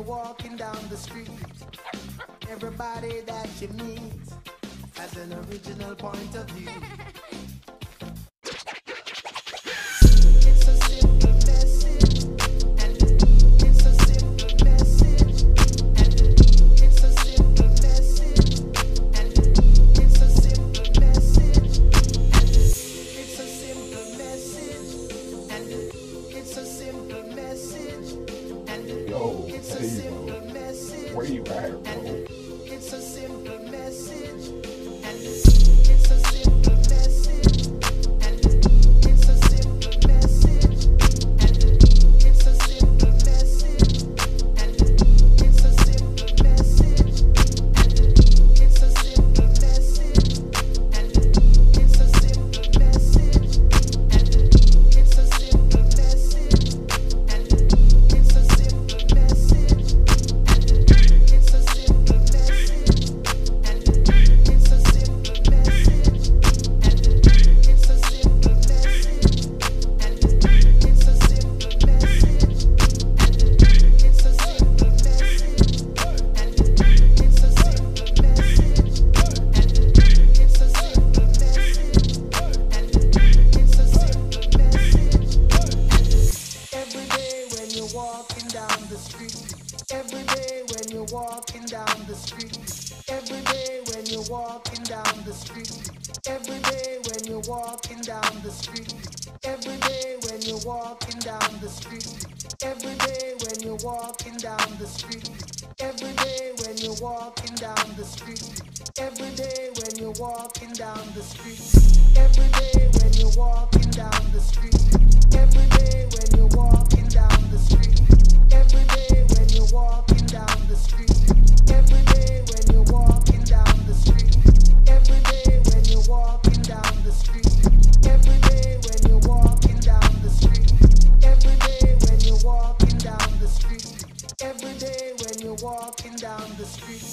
walking down the street, everybody that you meet has an original point of view. It's a simple message, and it's a simple message, and it's a simple message, and it's a simple message, and it's a simple message, and it's a simple message, and Yo, it's a hey, simple message, where you at, and bro? it's a simple message, and it's a simple message, and it's a simple message, and it's a simple message, and it's a simple message, and it's a simple message, and it's a simple message, and it's a simple message, and it's a simple message, and it's a simple message, and it's a simple message, and it's a simple message, and it's a simple message, and it's a simple message, and it's a simple message, and it's a simple message, and it's a simple message, and every day when you're walking down the street, every day when you're walking down the street, every day when you're walking down the street, every day when you're walking down the street, every day when you're walking down the street, every day when you're walking down the street, every day when you're walking down the street, every day when you're walking down the street, every day when you're walking down the street, every day when you're walking down the street, every day when you're walking down the street, every day when you're walking down the street, every day when you're walking down the street, every day when you're walking down the street, every day when you're walking down the street, every day when you're walking down the street.